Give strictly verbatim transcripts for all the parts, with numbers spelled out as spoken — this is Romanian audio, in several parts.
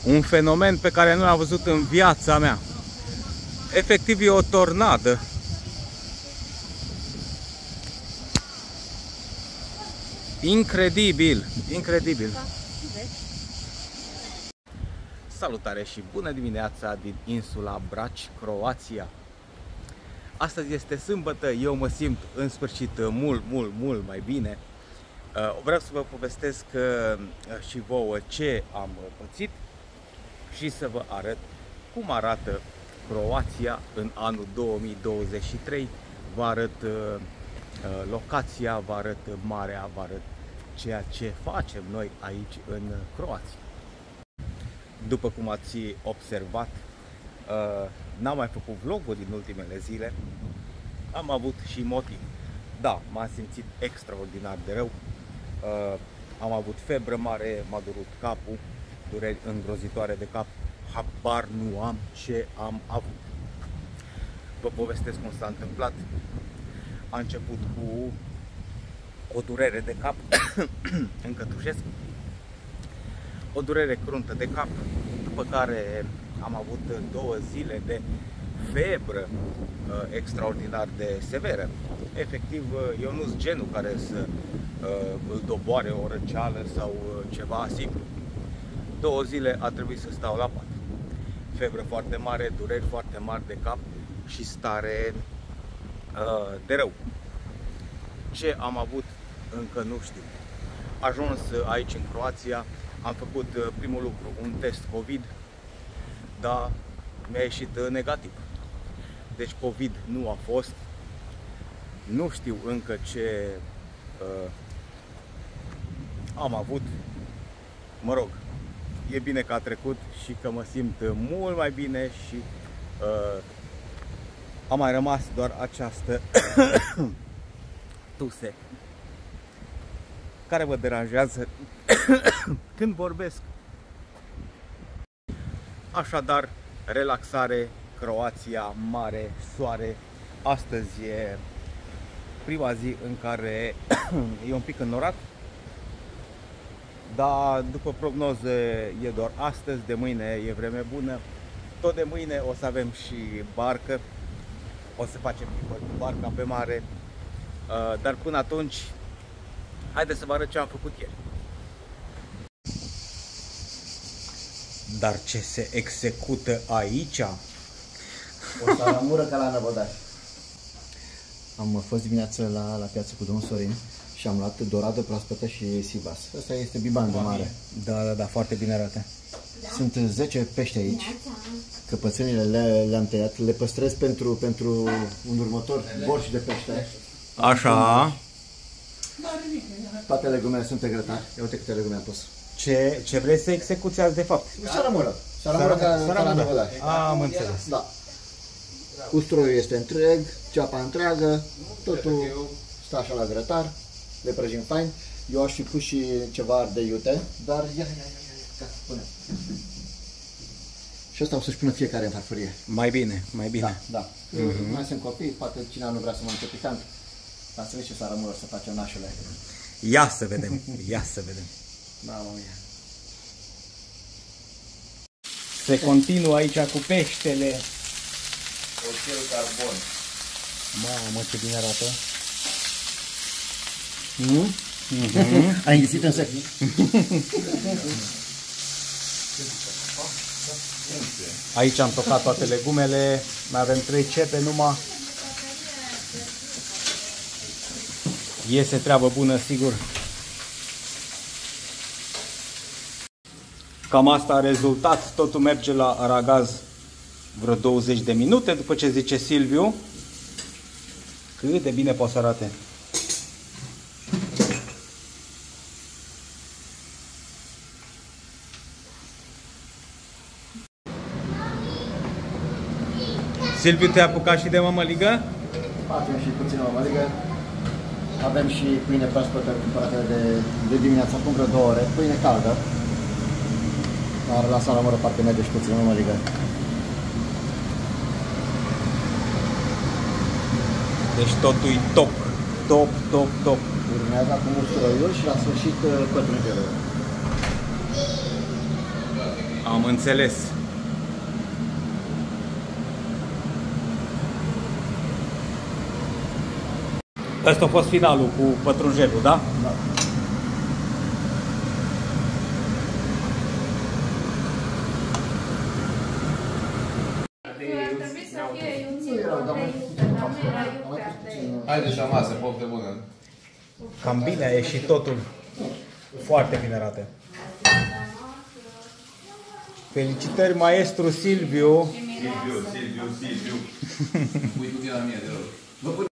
Un fenomen pe care nu l-am văzut în viața mea. Efectiv e o tornadă. Incredibil, incredibil. Salutare și bună dimineața din insula Brač, Croația. Astăzi este sâmbătă, eu mă simt în sfârșit mult, mult, mult mai bine. Vreau să vă povestesc și vouă ce am pățit și să vă arăt cum arată Croația în anul două mii douăzeci și trei. Vă arăt locația, vă arăt marea, vă arăt ceea ce facem noi aici în Croația. După cum ați observat, n-am mai făcut vloguri din ultimele zile. Am avut și motiv. Da, m-am simțit extraordinar de rău. Am avut febră mare, m-a durut capul, dureri îngrozitoare de cap. Habar nu am ce am avut. Vă povestesc cum s-a întâmplat. A început cu o durere de cap, încătușesc, o durere cruntă de cap, după care am avut două zile de febră uh, extraordinar de severă. Efectiv, uh, eu nu sunt genul care să uh, îl doboare o răceală sau uh, ceva simplu. Două zile a trebuit să stau la pat. Febră foarte mare, dureri foarte mari de cap și stare uh, de rău. Ce am avut încă nu știu. Ajuns aici în Croația, am făcut primul lucru, un test COVID, dar mi-a ieșit negativ. Deci COVID nu a fost. Nu știu încă ce uh, am avut. Mă rog, e bine că a trecut și că mă simt mult mai bine și uh, a mai rămas doar această tuse care mă deranjează când vorbesc. Așadar, relaxare, Croația, mare, soare. Astăzi e prima zi în care e un pic înnorat, dar după prognoze e doar astăzi, de mâine e vreme bună. Tot de mâine o să avem și barcă, o să facem cu barca pe mare, dar până atunci haideți să vă arăt ce am făcut ieri. Dar ce se execută aici? O salamură ca la Năvodari. Am fost dimineața la, la piață cu domnul Sorin și am luat doradă proaspătă și sivas. Asta este biban de mare. Da, da, da, foarte bine arată. Sunt zece pești aici. Căpățânile le, le-am tăiat, le păstrez pentru, pentru un următor borș de pește. Așa. Toate legumele sunt pe grătar. Ia uite câte legume am pus. Ce, ce vrei să execuțiați de fapt? Salamură. Salamură ca, ca la Năvodari. Am înțeles. Da. Usturoiul este întreg, ceapa întreagă, totul stă așa la grătar, le prăjim fain. Eu aș fi pus și ceva ardei iute, dar ia, ia, ia, ia, pune. Și asta o să-și pună fiecare în farfurie. Mai bine, mai bine. Da, da. Uh-huh. Mai sunt copii, poate cine nu vrea să mănânce picant. Dar să vezi ce salamură să facem, nașule. Ia să vedem, ia să vedem. Mamă mia. Se continuă aici cu peștele. Oțel carbon. Mamă, ce bine arată. Mm? Mm-hmm. Ai înghițit în sec. Aici am tocat toate legumele. Mai avem trei cepe numai. Iese treabă bună, sigur. Cam asta a rezultat. Totul merge la aragaz vreo douăzeci de minute, după ce zice Silviu. Cât de bine poate să arate. Silviu, te-ai apucat și de mămăligă? Facem și puțină mămăligă. Avem și pâine proaspătă cumpărată de, de dimineața, acum vreo două ore. Pâine caldă. Dar la salamură parcă merge și puțină mămăligă. Deci totul e top, top, top, top. Urmează acum usturoiul și la sfârșit pătrunjelul. Am înțeles. Ăsta a fost finalul cu pătrunjelul, da? Da. Haideți la masă, poftă bună! Cam bine a ieșit totul. Foarte bine arată. Felicitări, maestru Silviu. Silviu, Silviu, Silviu. Pui cu tine la mine, de rog.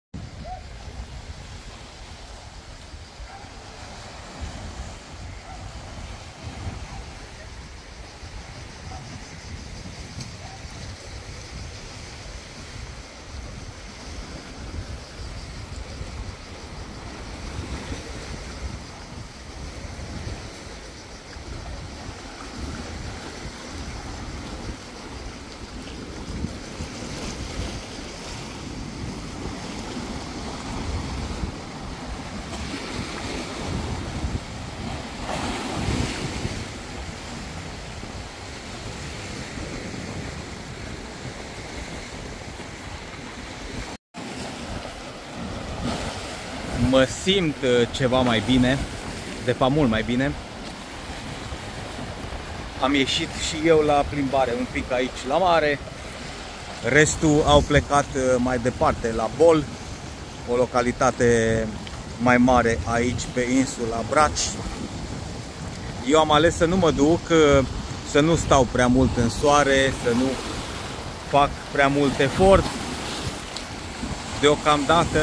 Mă simt ceva mai bine, de fapt mult mai bine. Am ieșit și eu la plimbare un pic aici la mare. Restul au plecat mai departe la Bol, o localitate mai mare aici pe insula Braci. Eu am ales să nu mă duc, să nu stau prea mult în soare, să nu fac prea mult efort deocamdată.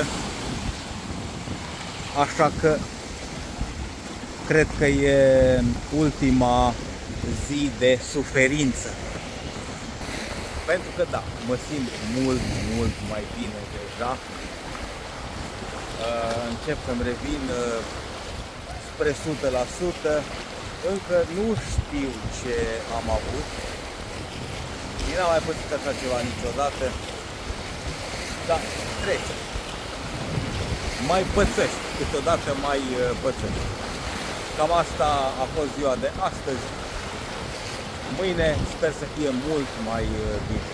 Așa că cred că e ultima zi de suferință. Pentru că da, mă simt mult, mult mai bine deja. Încep să-mi revin spre o sută la sută. Încă nu știu ce am avut. N-am mai pățit așa ceva niciodată. Dar trece. Mai pățești, câteodată mai pățești. Cam asta a fost ziua de astăzi. Mâine sper să fie mult mai bine.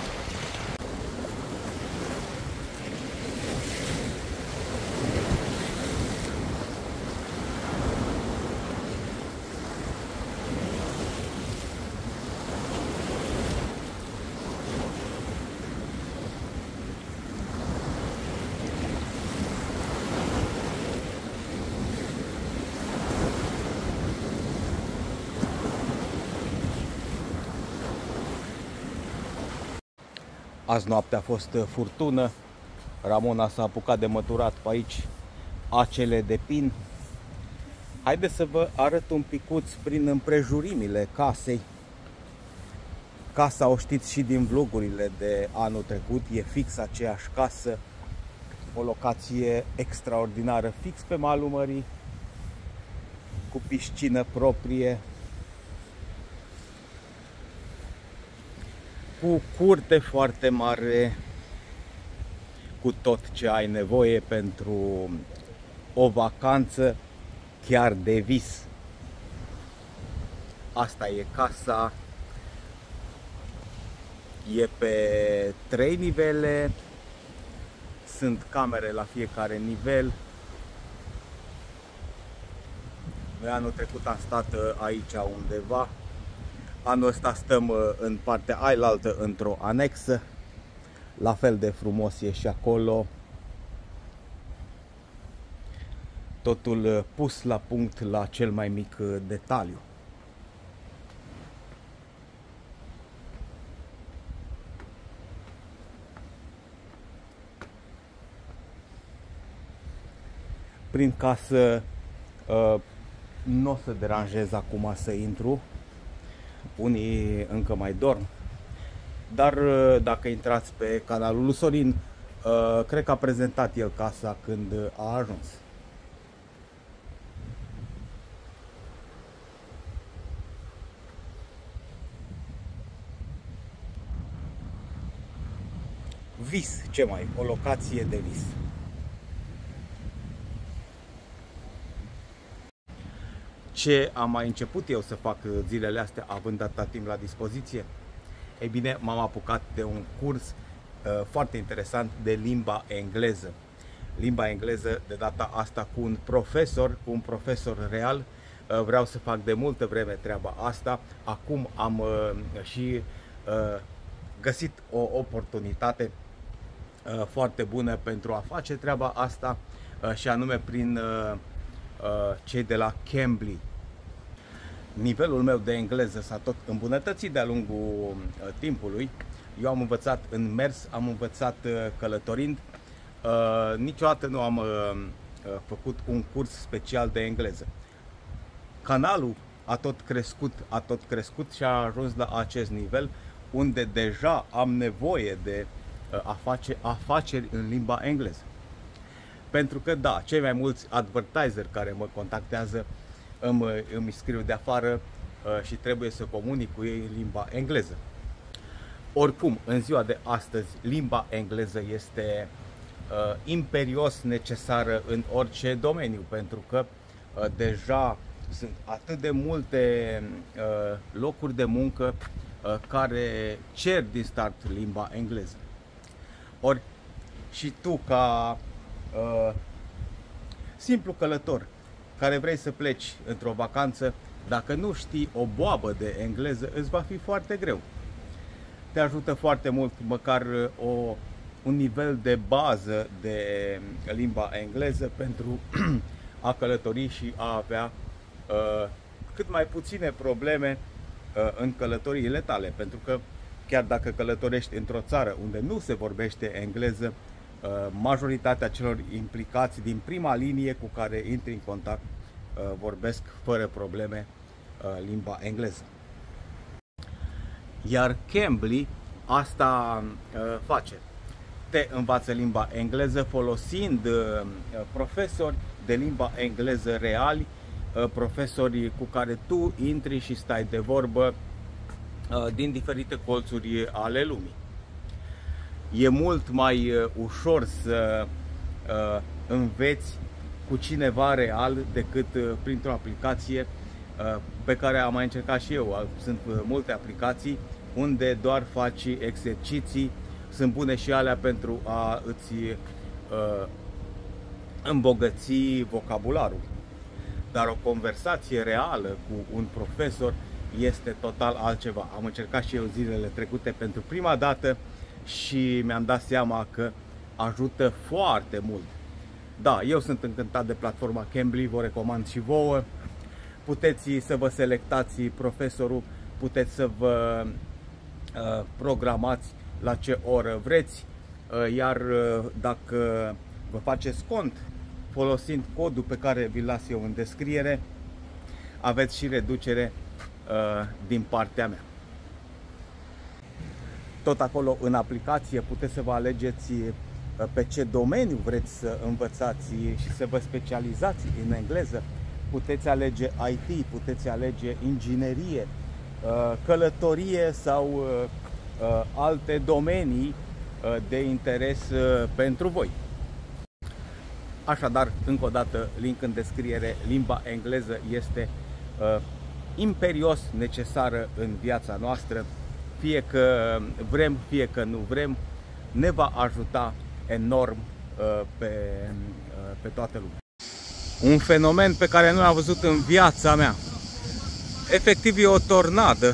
Azi noapte a fost furtună. Ramona s-a apucat de măturat pe aici acele de pin. Haideți să vă arăt un picuț prin împrejurimile casei. Casa o știți și din vlogurile de anul trecut. E fix aceeași casă. O locație extraordinară, fix pe malul mării, cu piscină proprie, cu curte foarte mare, cu tot ce ai nevoie pentru o vacanță chiar de vis. Asta e casa. E pe trei nivele. Sunt camere la fiecare nivel. Noi anul trecut am stat aici undeva. Anul ăsta stăm în partea ailaltă, într-o anexă. La fel de frumos e și acolo. Totul pus la punct la cel mai mic detaliu. Prin casă nu o să deranjez acum să intru. Unii încă mai dorm. Dar dacă intrați pe canalul lui Sorin, cred că a prezentat el casa când a ajuns. Vis, ce mai? O locație de vis. Ce am mai început eu să fac zilele astea, având atâta timp la dispoziție? Ei bine, m-am apucat de un curs uh, foarte interesant de limba engleză. Limba engleză de data asta cu un profesor, cu un profesor real. Uh, vreau să fac de multă vreme treaba asta. Acum am uh, și uh, găsit o oportunitate uh, foarte bună pentru a face treaba asta uh, și anume prin uh, uh, cei de la Cambly. Nivelul meu de engleză s-a tot îmbunătățit de-a lungul uh, timpului. Eu am învățat în mers, am învățat uh, călătorind. Uh, niciodată nu am uh, uh, făcut un curs special de engleză. Canalul a tot crescut, a tot crescut și a ajuns la acest nivel unde deja am nevoie de uh, a face afaceri în limba engleză. Pentru că da, cei mai mulți advertiseri care mă contactează îmi, îmi scriu de afară uh, și trebuie să comunic cu ei în limba engleză. Oricum, în ziua de astăzi, limba engleză este uh, imperios necesară în orice domeniu, pentru că uh, deja sunt atât de multe uh, locuri de muncă uh, care cer din start limba engleză. Ori și tu, ca uh, simplu călător care vrei să pleci într-o vacanță, dacă nu știi o boabă de engleză, îți va fi foarte greu. Te ajută foarte mult măcar o, un nivel de bază de limba engleză pentru a călători și a avea uh, cât mai puține probleme uh, în călătoriile tale. Pentru că chiar dacă călătorești într-o țară unde nu se vorbește engleză, uh, majoritatea celor implicați din prima linie cu care intri în contact uh, vorbesc fără probleme uh, limba engleză. Iar Cambly asta uh, face. Te învață limba engleză folosind uh, profesori de limba engleză reali, uh, profesori cu care tu intri și stai de vorbă uh, din diferite colțuri ale lumii. E mult mai uh, ușor să uh, înveți cu cineva real decât uh, printr-o aplicație uh, pe care am mai încercat și eu. Sunt uh, multe aplicații unde doar faci exerciții, sunt bune și alea pentru a îți uh, îmbogăți vocabularul. Dar o conversație reală cu un profesor este total altceva. Am încercat și eu zilele trecute pentru prima dată și mi-am dat seama că ajută foarte mult. Da, eu sunt încântat de platforma Cambly, vă recomand și vouă. Puteți să vă selectați profesorul, puteți să vă uh, programați la ce oră vreți, uh, iar uh, dacă vă faceți cont folosind codul pe care vi-l las eu în descriere, aveți și reducere uh, din partea mea. Tot acolo în aplicație puteți să vă alegeți uh, pe ce domeniu vreți să învățați și să vă specializați în engleză. Puteți alege I T, puteți alege inginerie, uh, călătorie sau uh, uh, alte domenii uh, de interes uh, pentru voi. Așadar, încă o dată, link în descriere, limba engleză este uh, imperios necesară în viața noastră, fie că vrem, fie că nu vrem, ne va ajuta enorm uh, pe, uh, pe toată lumea. Un fenomen pe care nu l-am văzut în viața mea. Efectiv e o tornadă.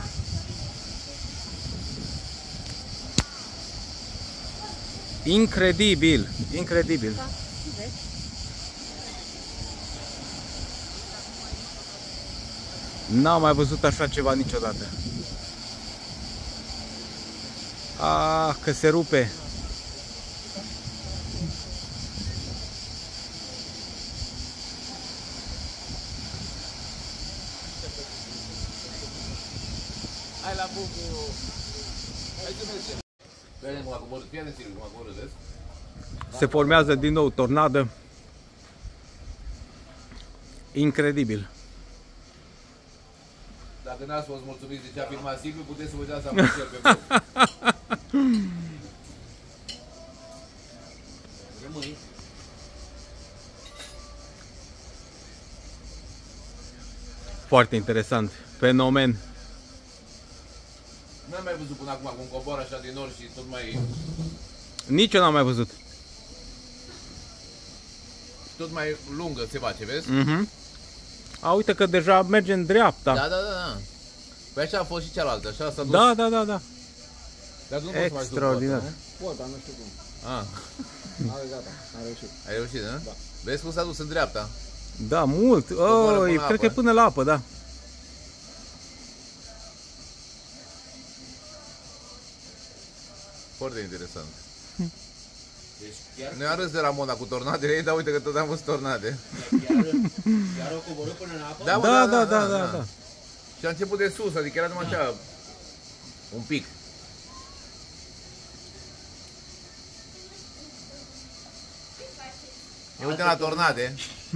Incredibil, incredibil. N-am mai văzut așa ceva niciodată. Ah, că se rupe. Hai la bubu. Hai să mergem. Vedem cum a coborât, fii atent, cum a coborât, vezi? Se formează din nou tornadă. Incredibil. Dacă n-ați fost mulțumiți de ce a filmat Silviu, puteți să vă dați amășel pe blog. Rămâi. Foarte interesant. Fenomen. N-am mai văzut până acum cum coboară așa din nord și tot mai... Nici eu n-am mai văzut. Tot mai lungă se face, vezi? Mhm. A, uite că deja merge în dreapta. Da, da, da, da. Păi așa a fost și cealaltă, așa s-a dus. Da, da, da, da. Dar tu nu poți să faci Extraordinar. după asta, Pot, dar nu știu cum. nu? Ah, Are gata, am reușit. ai reușit, da? Da. Vezi cum s-a dus în dreapta? Da, mult. Coboară Oh, până la cred că e apă. până la apă, da. Foarte interesant. Deci chiar, Noi am râs de la Mona cu tornadele, dar uite că tot am văzut tornade. chiar, chiar o coborât până în apă? Da, mă, Da, da, da, da, da. Și a început de sus, adică era numai așa, un pic. Ne uităm la tornade.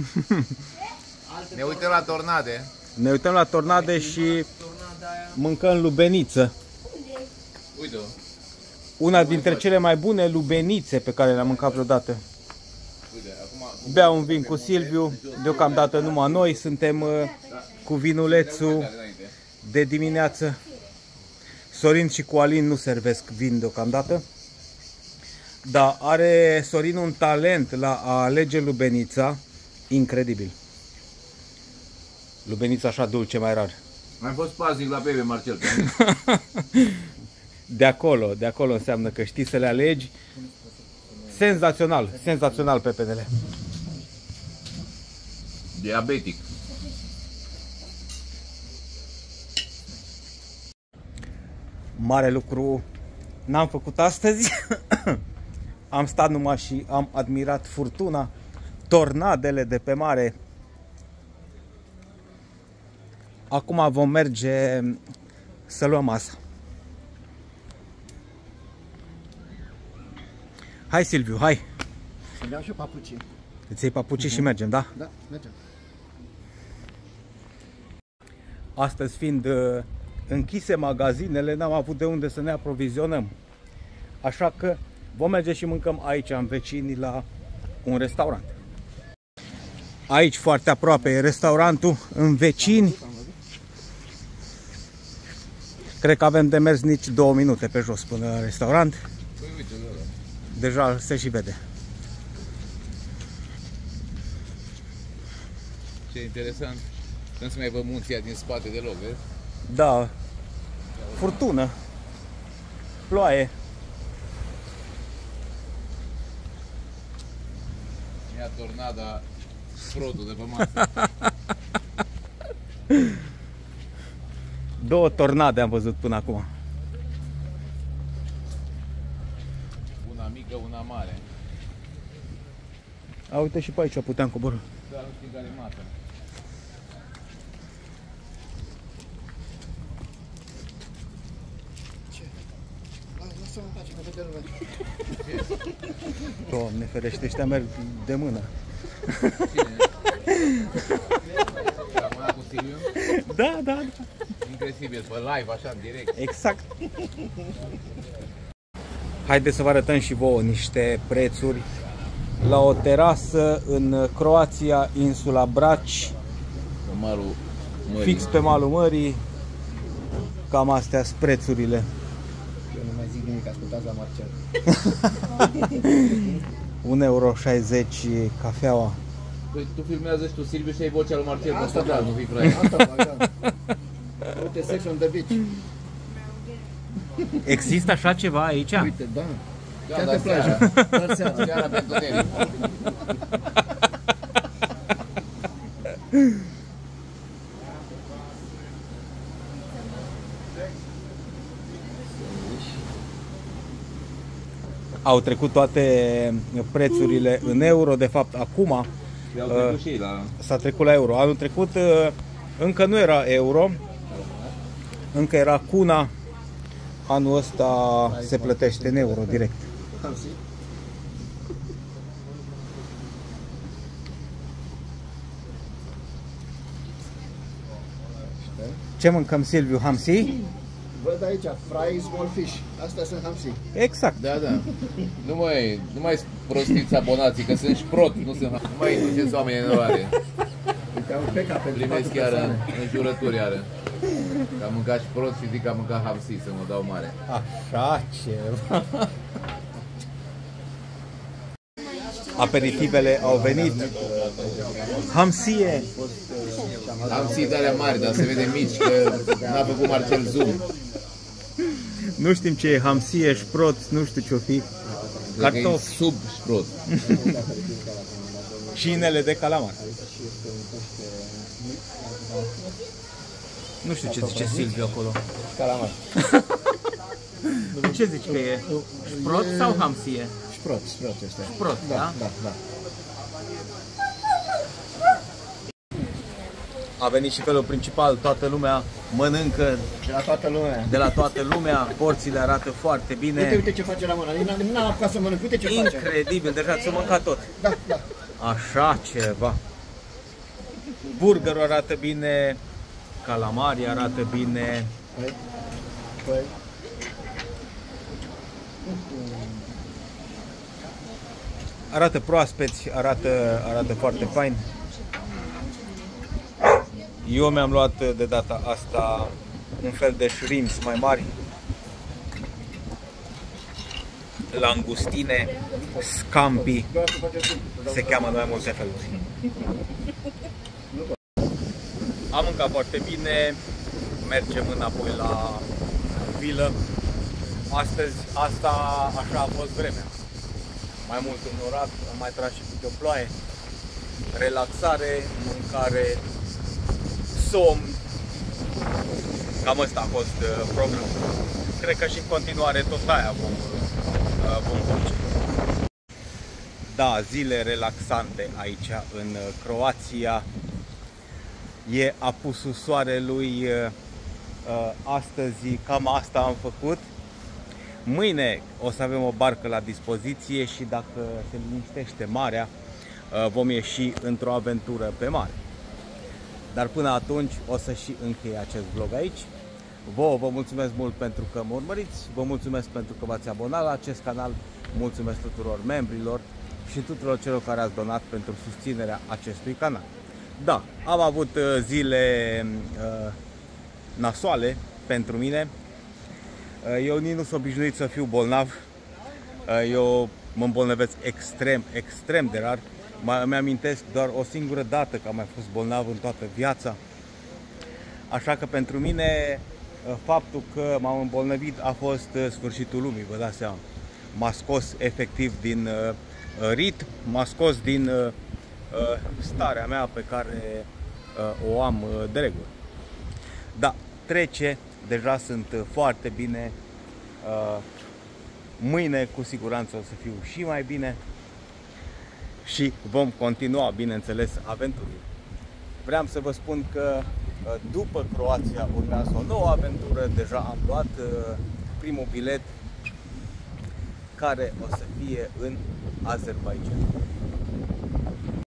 Ne uităm la tornade. Ne uităm la tornade și Tornada aia. mâncăm lubeniță. Uite-o. Una dintre cele mai bune lubenițe pe care le-am mâncat vreodată. Uite, acum... Beau un vin cu Silviu, deocamdată numai noi, suntem uh, cu vinulețul de dimineață. Sorin și cu Alin nu servesc vin deocamdată. Dar are Sorin un talent la a alege lubenița incredibil. Lubenița așa dulce mai rar. Mai fost paznic la Bebe, Marcel. De acolo, de acolo înseamnă că știi să le alegi. Senzațional, senzațional pepenele. Diabetic. Mare lucru n-am făcut astăzi. Am stat numai și am admirat furtuna, tornadele de pe mare. Acum vom merge să luăm masa. Hai Silviu, hai! Să-mi iau și eu papucii. Îți iei papucii și mergem, da? Da, mergem. Astăzi fiind uh, închise magazinele, n-am avut de unde să ne aprovizionăm. Așa că vom merge și mâncăm aici, în vecinii, la un restaurant. Aici, foarte aproape, e restaurantul, în vecini. Cred că avem de mers nici două minute pe jos până la restaurant. Păi uite, da, da. Deja se și vede. Ce interesant. Nu se mai văd munții din spate deloc, vezi? Da, furtună, ploaie. Ia tornada Frodo de pe masă. Două tornade am văzut până acum. Una mică, una mare. A, uite și pe aici puteam coborî. Dar nu știu care e mată. Lasă-mă în pace, că vede lumea. Doamne ferește, ăștia merg de mână. Cine? La mâna cu Silviu? Da, da, da. Incredibil, pe live, așa, în direct. Exact. Haideți să vă arătăm și vouă niște prețuri la o terasă în Croația, insula Brač, Pe malul mării. fix pe malul mării. Cam astea sunt prețurile. Eu nu mai zic nimic, ascultați la Marcel. un euro șaizeci cafeaua. Păi tu filmează și tu, Silviu, și ai vocea lui Marcel. Asta Asta da, fac. nu fii fraier. Asta fac, da. Uite, sex on the beach. Există așa ceva aici? Uite, da. Da, Chiar dar pe plajă. seara. Dar seara. Seara pentru tine. Au trecut toate prețurile în euro, de fapt acum I-au trecut și ei la... s-a trecut la euro. Anul trecut uh, încă nu era euro, încă era cuna. Anul ăsta se plătește în euro direct. Ce mâncăm, Silviu? Hamsi? Văd aici, fry small fish. Astea sunt hamsi. Exact. Da, da. Nu mai, nu mai prostiți abonații, că sunt șprot, nu sunt... Nu mai induceți oamenii în eroare. Uite Te-au pecat pentru Primesc patru chiar persoane. în jurături iară. Că am mâncat și prost și zic că am mâncat hamsi, să mă dau mare. Așa ceva. Aperitivele au venit. Hamsie. Hamsi de alea mari, dar se vede mici, că n-a făcut Marcel zoom. Nu știm ce e hamsie, șprot, nu știu ce-o fi. Cred că e Cartofi sub șprot. și inele de calamar. Nu știu ce zice Silviu acolo. Calamar. Ce zici că e? Șprot sau hamsie? Șprot, șprot este. Șprot, da? Da, da, da. A venit și felul principal, toată lumea mănâncă De la toată lumea. de la toată lumea, porțiile arată foarte Uite, bine. uite ce face la mână. N-am n-am apucat să mănânc. Uite ce face. Incredibil, deja ți-o mâncat tot. Da, da. Așa ceva. Burgerul arată bine, calamarii arată bine. Păi, păi. Arată proaspeți, arată, arată foarte fain. Eu mi-am luat de data asta un fel de shrimps mai mari, langustine, scampi, se cheamă în mai multe feluri. Am mâncat foarte bine, mergem înapoi la vilă. Astăzi, asta așa a fost vremea. Mai mult înnorat, am mai tras și câte o ploaie. Relaxare, mâncare, somn. Cam ăsta a fost uh, programul. Cred că și în continuare tot aia vom, uh, vom face. Da, zile relaxante aici în uh, Croația. E apusul soarelui. Uh, uh, astăzi cam asta am făcut. Mâine o să avem o barcă la dispoziție și dacă se liniștește marea, vom ieși într-o aventură pe mare. Dar până atunci o să și închei acest vlog aici. Vouă vă mulțumesc mult pentru că mă urmăriți, vă mulțumesc pentru că v-ați abonat la acest canal, mulțumesc tuturor membrilor și tuturor celor care ați donat pentru susținerea acestui canal. Da, am avut zile uh, nasoale pentru mine. Eu nici nu sunt obișnuit să fiu bolnav. Eu mă îmbolnăvesc extrem, extrem de rar. Îmi amintesc doar o singură dată că am mai fost bolnav în toată viața. Așa că pentru mine faptul că m-am îmbolnăvit a fost sfârșitul lumii, vă dați seama. M-a scos efectiv din ritm, m-a scos din starea mea pe care o am de regulă. Da, trece. Deja sunt foarte bine. Mâine cu siguranță o să fiu și mai bine. Și vom continua, bineînțeles, aventurile. Vreau să vă spun că după Croația urmează o nouă aventură. Deja am luat primul bilet, care o să fie în Azerbaidjan.